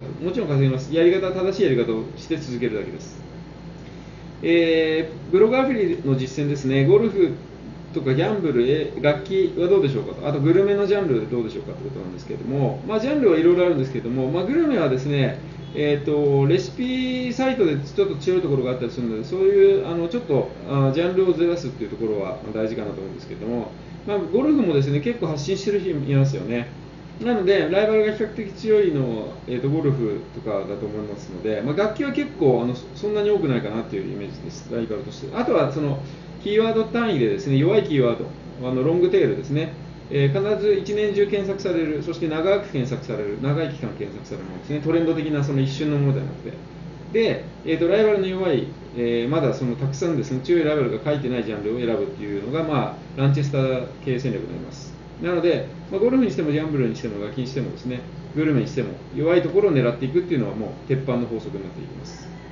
もちろん稼げます。やり方は正しいやり方をして続けるだけです。ブログアプリの実践ですね。ゴルフとかギャンブル、楽器はどうでしょうかと、あとグルメのジャンルでどうでしょうかということなんですけれども、ジャンルはいろいろあるんですけれども、グルメはですね、レシピサイトでちょっと強いところがあったりするので、そういうちょっとジャンルをずらすっていうところは大事かなと思うんですけれども、ゴルフもですね結構発信してる人いますよね。なので、ライバルが比較的強いのは、ゴルフとかだと思いますので、楽器は結構そんなに多くないかなというイメージです、ライバルとして。あとはそのキーワード単位でですね、弱いキーワード、ロングテールですね、必ず一年中検索される、そして長く検索される、長い期間検索されるものですね、トレンド的なその一瞬のものではなくて。で、ライバルの弱い、まだそのたくさんですね、強いライバルが書いてないジャンルを選ぶっていうのが、ランチェスター系戦略になります。なので、ゴルフにしてもギャンブルにしても楽器にしてもですね、グルメにしても弱いところを狙っていくっていうのはもう鉄板の法則になっていきます。